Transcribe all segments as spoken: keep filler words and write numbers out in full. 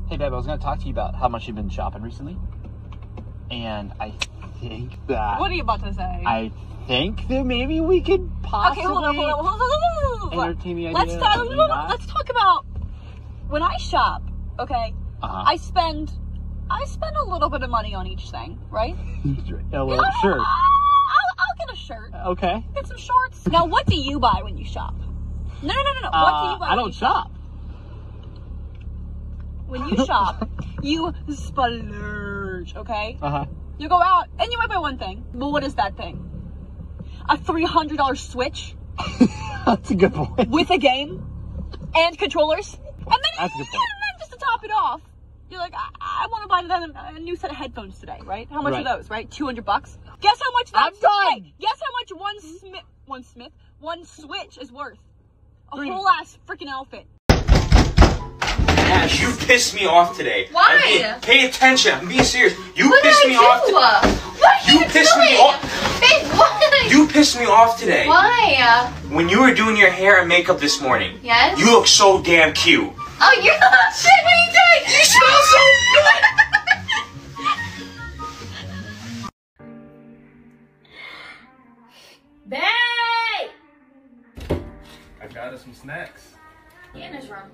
Hey, babe, I was going to talk to you about how much you've been shopping recently. And I think that... What are you about to say? I think that maybe we could possibly... Okay, hold on, hold on, hold on, hold on, hold on. Entertain the Let's idea talk, of no, not- let's talk about... When I shop, okay, uh-huh. I spend... I spend a little bit of money on each thing, right? A little You know, shirt. I'll, I'll get a shirt. Okay. Get some shorts. Now, what do you buy when you shop? No, no, no, no, no. Uh, what do you buy I when don't you shop. When you shop, you splurge, okay? Uh-huh. You go out, and you might buy one thing. But what is that thing? A three hundred dollar Switch? That's a good point. With a game? And controllers? And then, That's a good point. and then just to top it off, you're like, I, I want to buy them a new set of headphones today, right? How much Right. are those, right? two hundred bucks? Guess how much that's... I'm done! Hey, guess how much one Smith... One Smith? One Switch is worth? A Three. whole ass freaking outfit. Ash, you pissed me off today. Why? I mean, pay attention. I'm being serious. You What pissed did me I off do? today. What are you, You pissed doing? me off. Babe, what did I You pissed me off today. Why? When you were doing your hair and makeup this morning. Yes? You look so damn cute. Oh, you're not shit. What are you doing? You smell so good. Babe! I got us some snacks. Get in this room.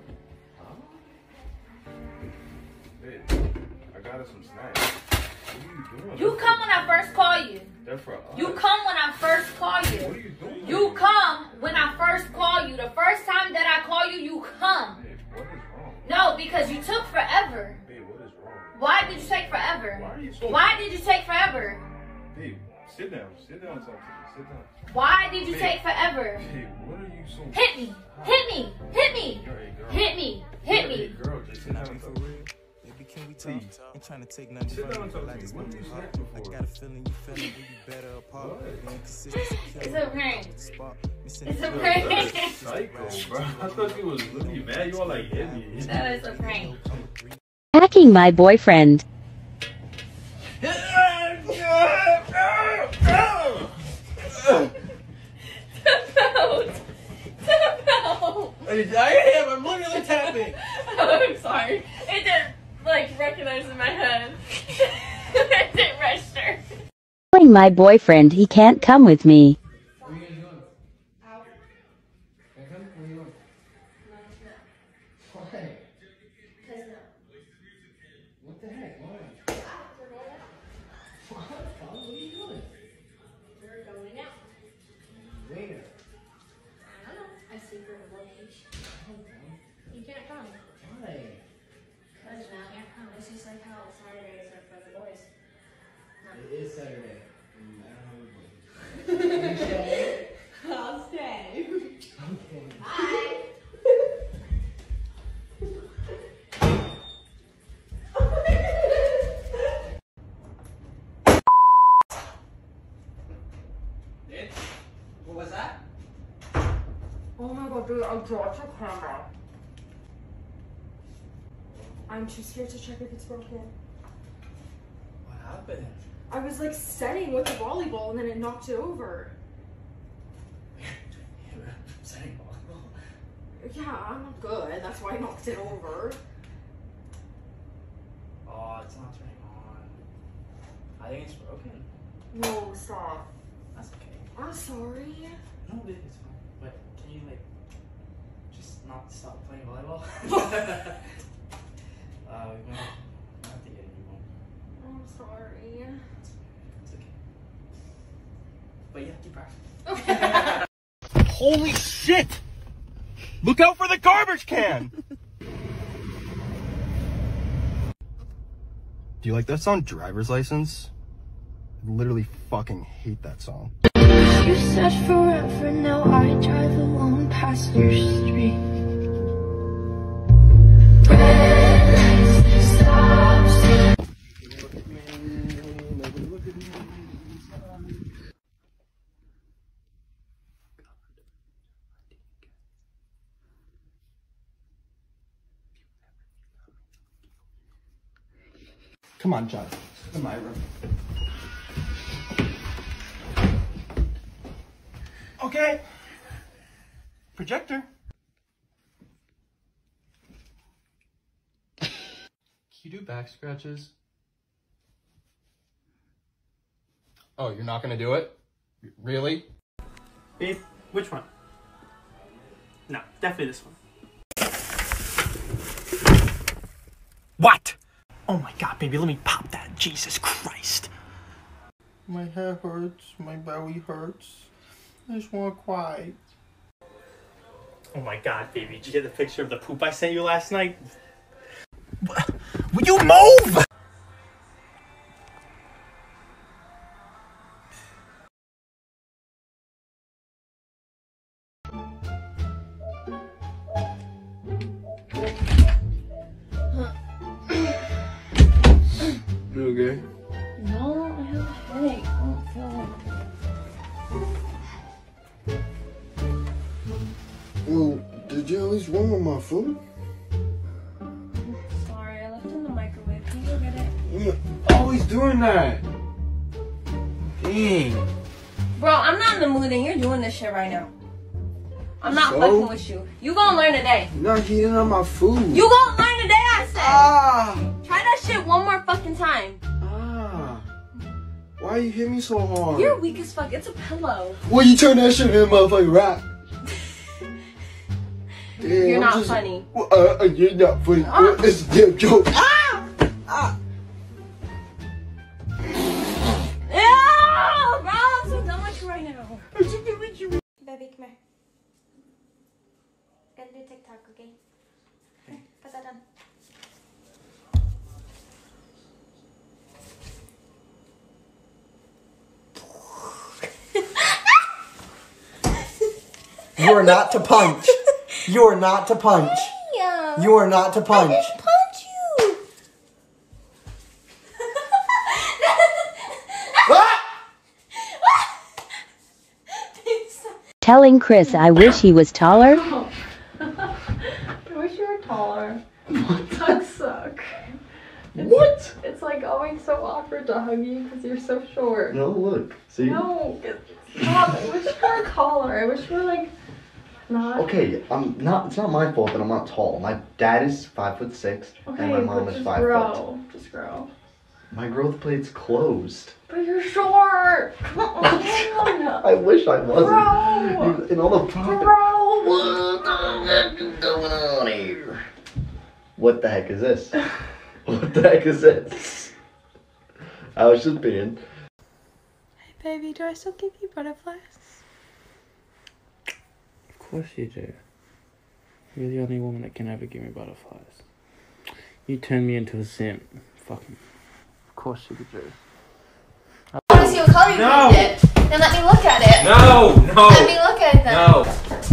Babe, I got us some snacks. What are you doing? You come when I first call you. They're for us. You come when I first call you. What are you doing? You come when I first call you. The first time that I call you, you come. Babe, what is wrong? No, because you took forever. Babe, what is wrong? Why did you take forever? Why are you so... Why did you take forever? Babe, sit down. Sit down, talk to me. Sit down. Why did you Babe. take forever? Babe, what are you so... Hit me. Hit me. Hit me. You're a girl. Hit me. Hit You're a me. girl. Just sit down and talk to me. Baby, can we talk? Please. Ain't trying to take nothing Sit from down you, and talk but I to me. just What want are you your heart. snapping I for? got a feeling you feeling we be better apart. What? Being consistent, It's a prank. spot. It's a You're prank. a psycho, bro. I thought you was really mad. You all like hit me. That is a prank. Hacking my boyfriend. I am. I'm literally tapping. I'm sorry. It didn't, like, recognize in my head. It didn't register. Telling my boyfriend he can't come with me. What are you guys doing? Out. What are you doing? Why? What the heck? Why? What? What are you doing? We're going out. Where? I don't know. I secret location. You can't come. Why? Because now you can't come. This is like how Saturdays are for the boys. It is Saturday. Mm, I don't know. You stay? I'll stay. Okay. Bye. What was that? Oh my god, dude, I dropped your camera. I'm too scared to check if it's broken. What happened? I was like setting with the volleyball and then it knocked it over. Setting volleyball. Yeah, I'm not good. That's why I knocked it over. Oh, it's not turning on. I think it's broken. No, stop. That's okay. I'm sorry. No, babe, it's fine. But can you like just not stop playing volleyball? uh, we might have to get a new one. I'm sorry. It's okay. But yeah, keep practicing. Okay. Holy shit! Look out for the garbage can! Do you like that song, Driver's License? I literally fucking hate that song. You said forever, now I drive alone past your street. Red stops. Come on, John. In my room. Okay. Projector. you do back scratches? Oh, you're not gonna do it? Really? Babe, which one? No, definitely this one. What? Oh my god, baby, let me pop that. Jesus Christ. My head hurts, my belly hurts. I just wanna cry. Oh my god, baby, did you get the picture of the poop I sent you last night? Will you move? You okay? No, I have a headache. I don't feel like... Well, did you at least warm up my food? Sorry, I left it in the microwave. Can you go get it? You're always doing that. Dang. Bro, I'm not in the mood and you're doing this shit right now. I'm not So? fucking with you. You gonna learn today. You're not heating up my food. You gonna learn today, I said. Ah! Try that shit one more fucking time. Ah! Why you hit me so hard? You're weak as fuck. It's a pillow. Well, you turn that shit into a motherfucking rap. Damn, You're I'm not just, funny. Well, uh, uh, you're not funny. Ah. Well, it's a damn joke. Ah! Ah! Ew, bro, I'm so done with you right now. Baby, come here. Gotta do TikTok, okay? Here, put that on. You are not to punch. You are not to punch. Yeah. You are not to punch. I didn't punch you. Telling Chris I wish he was taller. I wish you were taller. Hugs suck. It's, What? It's like always so awkward to hug you because you're so short. No, look. See? No, stop. I wish you were taller. I wish you were like not. Okay, I'm not. It's not my fault that I'm not tall. My dad is five foot six, Okay, and my mom but is just five grow. foot. Just grow. My growth plate's closed. But you're short. Come on. I wish I wasn't. Bro. You- In all the pop- Bro. What the heck is going on here? What the heck is this? What the heck is this? I was just being. Hey, baby, do I still give you butterflies? Of course you do. You're the only woman that can ever give me butterflies. You turned me into a simp. Fucking. Of course you do. I want to see what color you No. painted. Then let me look at it. No, no. Let me look at it then. No.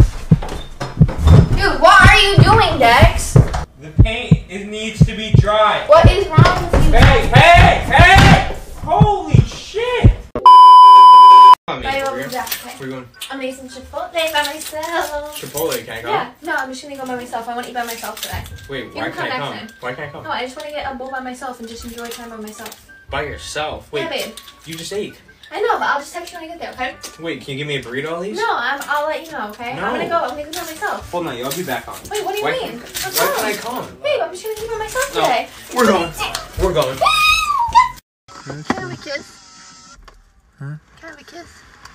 Dude, what are you doing, Dex? The paint it needs to be dry. What is wrong with you? Hey, hey, hey! Holy shit! Bye, I'll be back, okay? We're going I'm gonna eat some Chipotle by myself. Chipotle. Can I go? Yeah, no, I'm just gonna go by myself. I want to eat by myself today. Wait, You why can come can't I next come? time. Why can't I come? No, I just want to get a bowl by myself and just enjoy time by myself. By yourself. Wait, Yeah, babe. you just ate. I know, but I'll just text you when I get there, okay? Wait, can you give me a burrito at least? No, I'm, I'll let you know, okay? No. I'm gonna go. I'm gonna go by myself. Hold on, I'll be back on. Wait, what do you why mean? Can, Let's why go. can I come? Babe, I'm just gonna eat by myself No, today. we're going. We're going. Can I have a kiss? Huh? Can I have a kiss?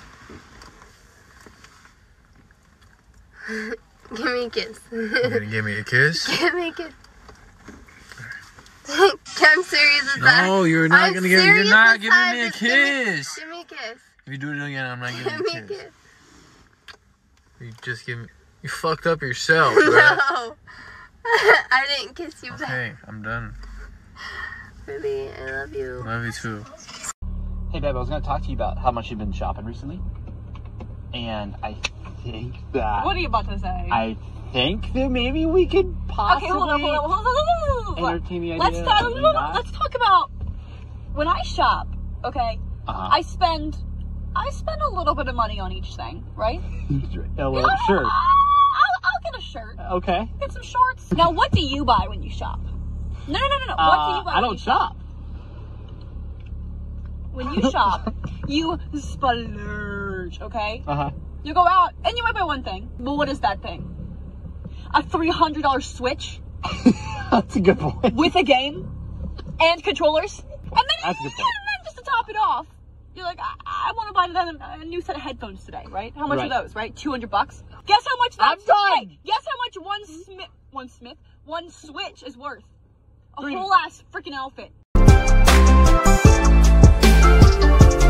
Give me a kiss. You're gonna give me a kiss? Give me a kiss. I'm serious with that. No, you're not I'm gonna give me. You're serious not this giving time. me a Just give me- kiss. Give me a kiss. If you do it again, I'm not Give giving me you a a kiss. kiss. You just give me. You fucked up yourself, right? No. I didn't kiss you back. Okay, I'm done. Baby, I love you. Love you too. Hey babe, I was gonna talk to you about how much you've been shopping recently. And I think that What are you about to say? I think that maybe we could possibly Okay, hold on, hold on, hold on, hold on, hold on. entertain the idea Let's talk, of not- let's talk about when I shop, okay? Uh-huh. I spend I spend a little bit of money on each thing, right? a little shirt. I'll, I'll get a shirt. Okay. Get some shorts. Now, what do you buy when you shop? No, no, no, no, no. Uh, what do you buy I when don't you shop. When you shop, you splurge, okay? Uh-huh. You go out and you might buy one thing. But what is that thing? A three hundred dollar Switch? That's a good point. With a game? and controllers. And then, That's a good and point. then just to top it off, you're like, I, I want to buy them a new set of headphones today, right? How much Right. are those, right? two hundred bucks. Guess how much that's I'm done. Hey, guess how much one Smith, one Smith, one Switch is worth? A Three. whole ass freaking outfit.